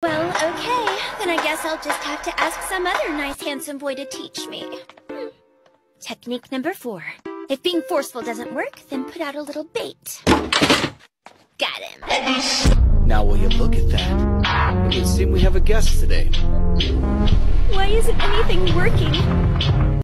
Well, okay. Then I guess I'll just have to ask some other nice handsome boy to teach me. Technique number 4. If being forceful doesn't work, then put out a little bait. Got him. Now will you look at that? It would seem we have a guest today. Why isn't anything working?